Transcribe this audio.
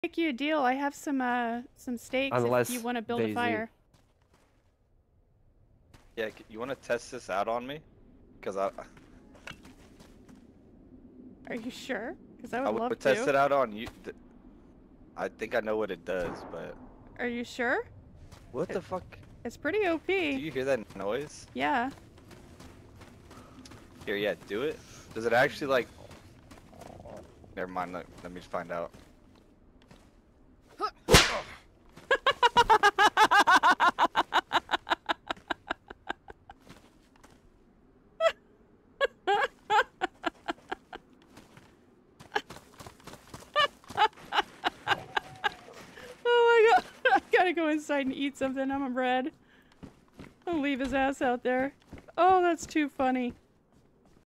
make you a deal. I have some steaks Unless if you want to build a DayZ. fire. Yeah, you want to test this out on me? Because I Are you sure? Because I would would love test to. it out on you. I think I know what it does, but Are you sure? what the fuck? It's pretty OP. Do you hear that noise? Yeah. Here, yeah, do it. Does it actually like? Never mind. Let me find out. Oh my god. I gotta go inside and eat something. I'm red. I'll leave his ass out there. Oh, that's too funny.